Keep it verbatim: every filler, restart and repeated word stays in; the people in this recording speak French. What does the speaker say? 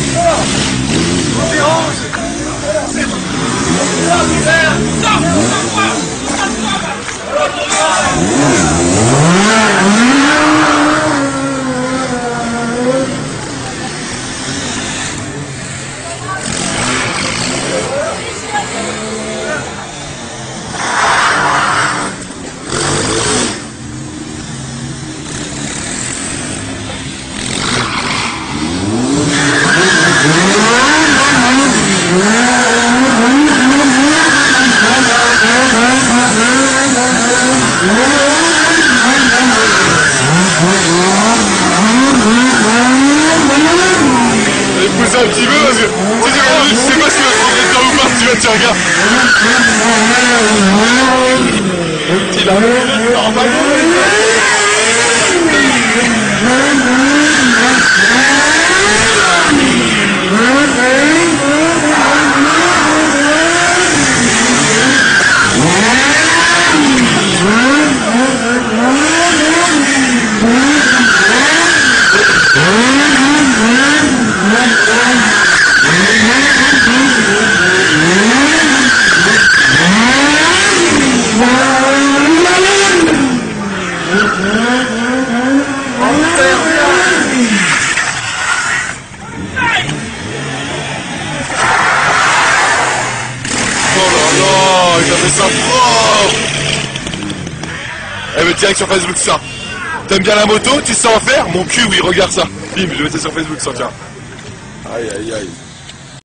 Pousse un petit peu parce que tu sais, tu sais pas ce qu'il va te rentrer dedans ou pas, tu vas te regarder. Il a ça fort. Eh mais direct sur Facebook ça. T'aimes bien la moto, tu sais en faire? Mon cul oui, regarde ça. Bim, je vais mettre ça sur Facebook ça, tiens. Aïe aïe aïe.